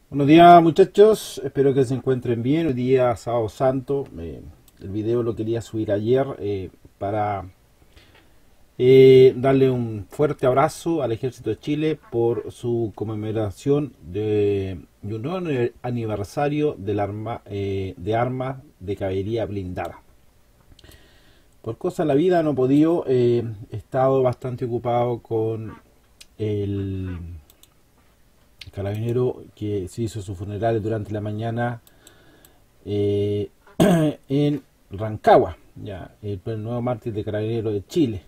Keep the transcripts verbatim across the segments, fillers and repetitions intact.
Buenos días muchachos, espero que se encuentren bien. Hoy día sábado santo, eh, el video lo quería subir ayer eh, para eh, darle un fuerte abrazo al Ejército de Chile por su conmemoración de, de un nuevo aniversario del arma, eh, de armas de caballería blindada. Por cosas de la vida no he podido, eh, he estado bastante ocupado con el carabinero que se hizo su funeral durante la mañana eh, en Rancagua, ya, el, el nuevo mártir de Carabineros de Chile.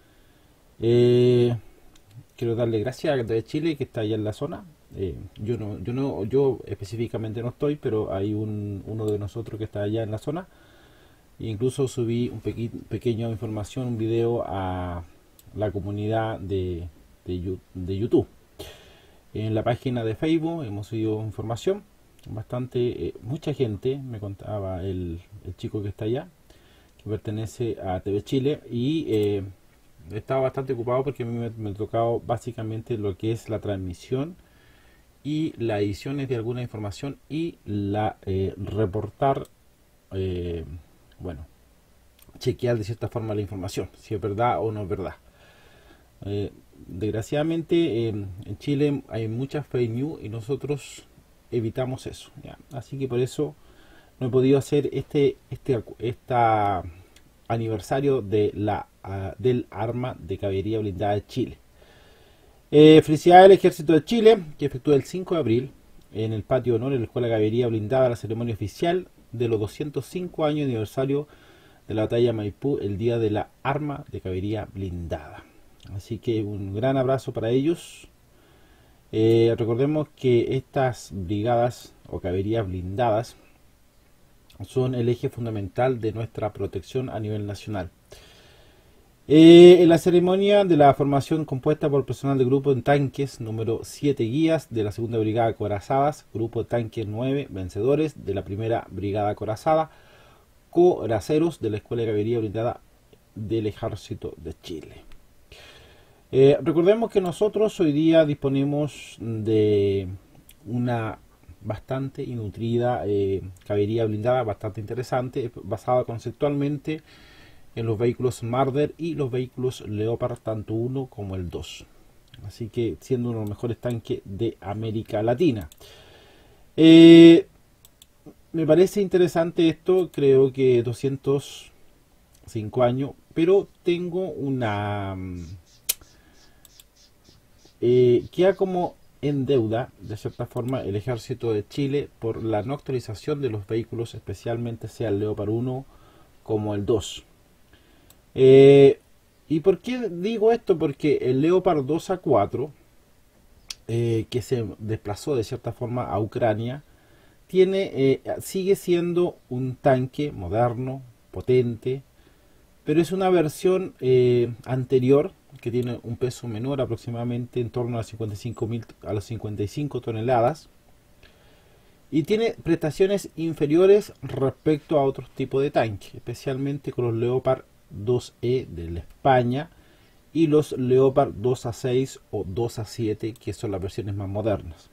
Eh, Quiero darle gracias a de Chile que está allá en la zona. Eh, yo no, yo no, yo específicamente no estoy, pero hay un, uno de nosotros que está allá en la zona. E incluso subí un pequi, pequeño información, un video a la comunidad de, de, de YouTube. En la página de Facebook hemos subido información bastante, eh, mucha gente, me contaba el, el chico que está allá, que pertenece a T V Chile, y eh, estaba bastante ocupado porque a mí me, me ha tocado básicamente lo que es la transmisión y las ediciones de alguna información y la eh, reportar, eh, bueno, chequear de cierta forma la información, si es verdad o no es verdad. Eh, Desgraciadamente eh, en Chile hay muchas fake news y nosotros evitamos eso, ¿ya? Así que por eso no he podido hacer este este esta aniversario de la uh, del arma de caballería blindada de Chile. Eh, felicidades al Ejército de Chile que efectúa el cinco de abril en el patio de honor en la Escuela de Caballería Blindada la ceremonia oficial de los doscientos cinco años de aniversario de la batalla de Maipú, el día de la arma de caballería blindada. Así que un gran abrazo para ellos. Eh, recordemos que estas brigadas o caballerías blindadas son el eje fundamental de nuestra protección a nivel nacional. Eh, en la ceremonia de la formación compuesta por personal de grupo en tanques número siete guías de la segunda brigada Corazadas, grupo de tanques nueve vencedores de la primera brigada Corazada, coraceros de la Escuela de Caballería Blindada del Ejército de Chile. Eh, recordemos que nosotros hoy día disponemos de una bastante y nutrida eh, caballería blindada, bastante interesante, basada conceptualmente en los vehículos Marder y los vehículos Leopard, tanto uno como el dos. Así que siendo uno de los mejores tanques de América Latina. Eh, me parece interesante esto, creo que doscientos cinco años, pero tengo una... Eh, queda como en deuda, de cierta forma, el Ejército de Chile por la no actualización de los vehículos, especialmente sea el Leopard uno como el dos. Eh, ¿Y por qué digo esto? Porque el Leopard dos A cuatro, eh, que se desplazó de cierta forma a Ucrania, tiene, eh, sigue siendo un tanque moderno, potente, pero es una versión eh, anterior que tiene un peso menor, aproximadamente en torno a, cincuenta y cinco mil, a las cincuenta y cinco toneladas, y tiene prestaciones inferiores respecto a otros tipos de tanques, especialmente con los Leopard dos E de la España y los Leopard dos A seis o dos A siete, que son las versiones más modernas.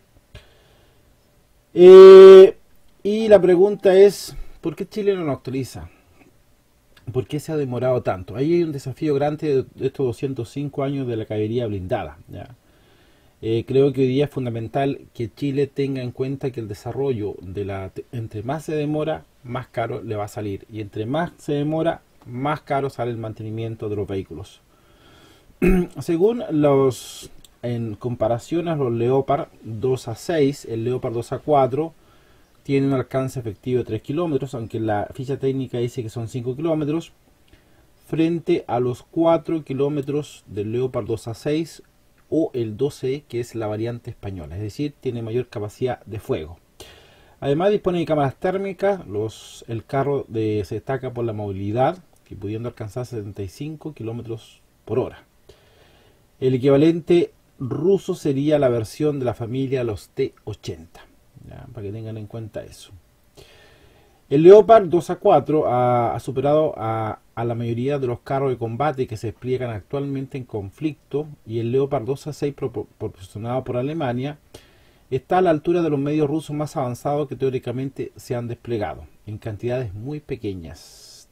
Eh, y la pregunta es, ¿por qué Chile no lo actualiza? ¿Por qué se ha demorado tanto? Ahí hay un desafío grande de estos doscientos cinco años de la caballería blindada, ¿ya? Eh, creo que hoy día es fundamental que Chile tenga en cuenta que el desarrollo de la, entre más se demora, más caro le va a salir, y entre más se demora, más caro sale el mantenimiento de los vehículos. Según los, en comparación a los Leopard dos A seis, el Leopard dos A cuatro tiene un alcance efectivo de tres kilómetros, aunque la ficha técnica dice que son cinco kilómetros, frente a los cuatro kilómetros del Leopard dos A seis o el doce E, que es la variante española, es decir, tiene mayor capacidad de fuego. Además dispone de cámaras térmicas, los, el carro de, se destaca por la movilidad, que pudiendo alcanzar setenta y cinco kilómetros por hora. El equivalente ruso sería la versión de la familia los T ochenta, ¿ya? Para que tengan en cuenta eso. El Leopard dos A cuatro ha, ha superado a, a la mayoría de los carros de combate que se despliegan actualmente en conflicto, y el Leopard dos A seis proporcionado por Alemania está a la altura de los medios rusos más avanzados que teóricamente se han desplegado, en cantidades muy pequeñas.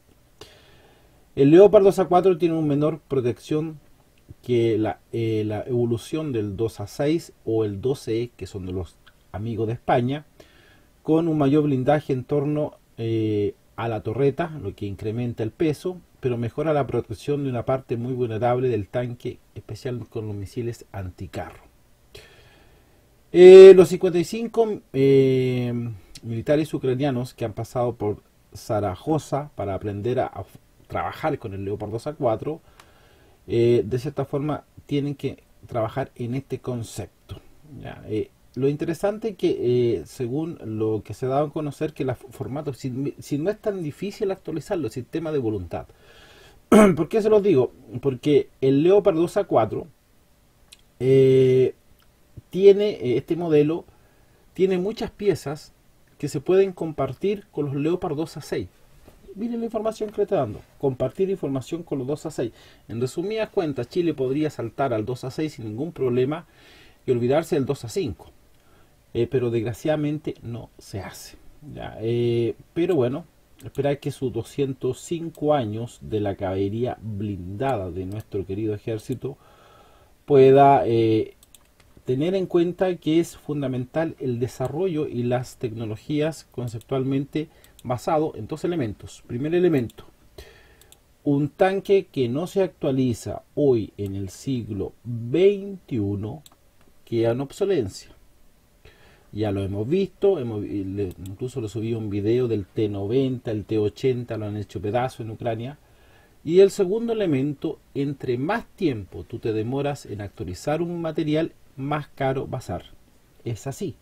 El Leopard dos A cuatro tiene una menor protección que la, eh, la evolución del dos A seis o el doce E, que son de los amigos de España, con un mayor blindaje en torno eh, a la torreta, lo que incrementa el peso, pero mejora la protección de una parte muy vulnerable del tanque, especial con los misiles anticarro. Eh, los cincuenta y cinco eh, militares ucranianos que han pasado por Zaragoza para aprender a, a trabajar con el Leopard dos A cuatro, eh, de cierta forma tienen que trabajar en este concepto. ¿Ya? Eh, lo interesante es que, eh, según lo que se ha dado a conocer, que el formato, si, si no es tan difícil actualizarlo, el sistema de voluntad. ¿Por qué se los digo? Porque el Leopard dos A cuatro eh, tiene, este modelo tiene muchas piezas que se pueden compartir con los Leopard dos A seis. Miren la información que le estoy dando. Compartir información con los dos A seis. En resumidas cuentas, Chile podría saltar al dos A seis sin ningún problema y olvidarse del dos A cinco. Eh, pero desgraciadamente no se hace. ¿Ya? Eh, pero bueno, esperar que sus doscientos cinco años de la caballería blindada de nuestro querido ejército pueda eh, tener en cuenta que es fundamental el desarrollo y las tecnologías conceptualmente basado en dos elementos. Primer elemento, un tanque que no se actualiza hoy en el siglo veintiuno queda en obsolencia. Ya lo hemos visto, hemos, incluso lo subí un video del T noventa, el T ochenta, lo han hecho pedazos en Ucrania. Y el segundo elemento, entre más tiempo tú te demoras en actualizar un material, más caro va a ser. Es así.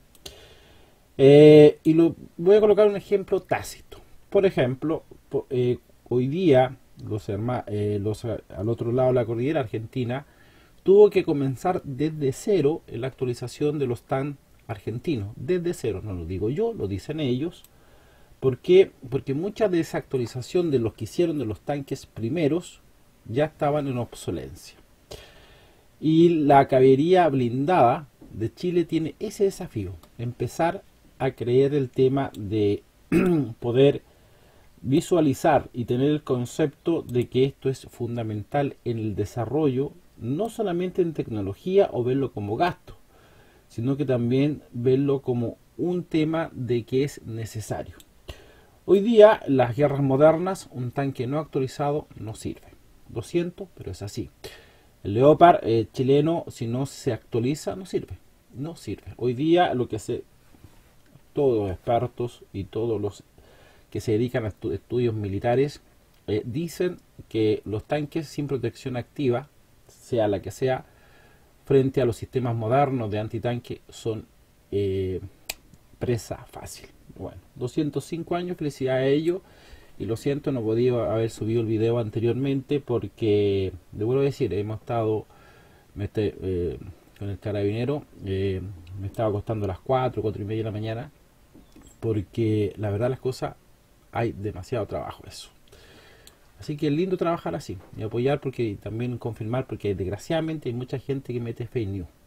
Eh, y lo, voy a colocar un ejemplo tácito. Por ejemplo, eh, hoy día, los, eh, los, al otro lado de la cordillera argentina, tuvo que comenzar desde cero en la actualización de los tanques argentinos. Desde cero, no lo digo yo, lo dicen ellos. ¿Por qué? Porque mucha de esa actualización de los que hicieron de los tanques primeros ya estaban en obsolencia. Y la caballería blindada de Chile tiene ese desafío, empezar a creer el tema de poder visualizar y tener el concepto de que esto es fundamental en el desarrollo, no solamente en tecnología o verlo como gasto, sino que también verlo como un tema de que es necesario. Hoy día, las guerras modernas, un tanque no actualizado no sirve. Lo siento, pero es así. El Leopard eh, chileno, si no se actualiza, no sirve. No sirve. Hoy día, lo que hace todos los expertos y todos los que se dedican a estu estudios militares, eh, dicen que los tanques sin protección activa, sea la que sea, frente a los sistemas modernos de antitanque, son eh, presa fácil. Bueno, doscientos cinco años, felicidades a ellos. Y lo siento, no podía haber subido el video anteriormente porque, le vuelvo a decir, hemos estado me este, eh, con el carabinero, eh, me estaba acostando a las cuatro, cuatro y media de la mañana, porque la verdad las cosas, hay demasiado trabajo eso. Así que es lindo trabajar así y apoyar, porque también confirmar, porque desgraciadamente hay mucha gente que mete fake news.